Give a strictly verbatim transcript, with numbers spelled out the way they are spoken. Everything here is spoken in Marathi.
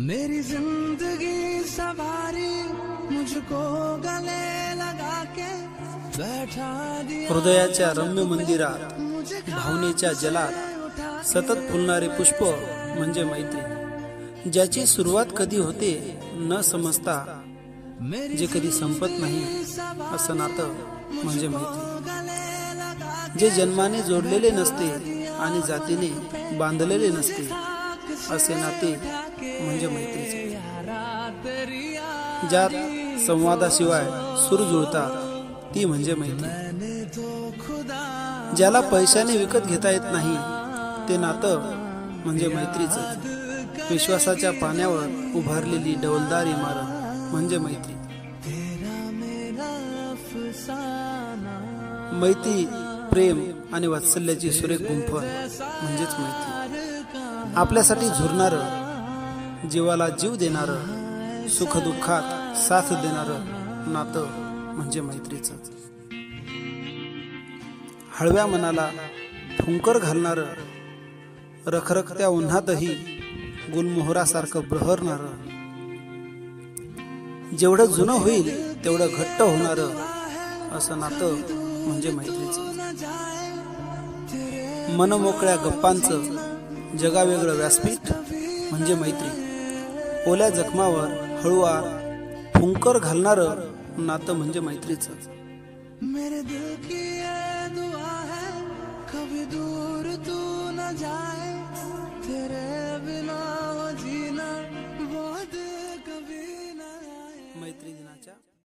मेरी जिंदगी सवारी मुझको गले लगा के बैठा दिया। हृदयाच्या रम्य मंदिरात भावनेच्या जलात सतत फुलणारे पुष्प म्हणजे मैत्री, ज्याची सुरुवात कधी होते न समजता जे कधी संपत नाही असं नातं म्हणजे मैत्री, जे जन्माने जोडलेले नसते आणि जातीने बांधलेले नसते असे नाते म्हणजे मैत्रीचे, ज्यात संवादाशिवाय सूर जुळतात ती म्हणजे मैत्री, ज्याला पैशाने विकत घेता येत नाही ते नातं म्हणजे मैत्रीचं, विश्वासाच्या पाण्यावर उभारलेली डौलदार इमारत म्हणजे मैत्री. मैत्री प्रेम आणि वात्सल्याची सुरेख गुंफण म्हणजेच मैत्री. आपल्यासाठी झुरणारं, जीवाला जीव देणारं, सुखदुःखात साथ देणारं नातं म्हणजे मैत्रीचं. हळव्या मनाला फुंकर घालणारं, रखरखत्या उन्हातही गुलमोहरासारखं बहरणारं, जेवढं जुनं होईल तेवढं घट्ट होणारं असं नातं म्हणजे मैत्रीचं. मनमोकळ्या गप्पांचं जगावेगळं व्यासपीठ म्हणजे मैत्री, ओल्या जखमावर हळूवार फुंकर घालणारं नातं म्हणजे मैत्रीचं. मेरे दिल की ये दुआ है कभी दूर तू न जाए, तेरे बिना जीना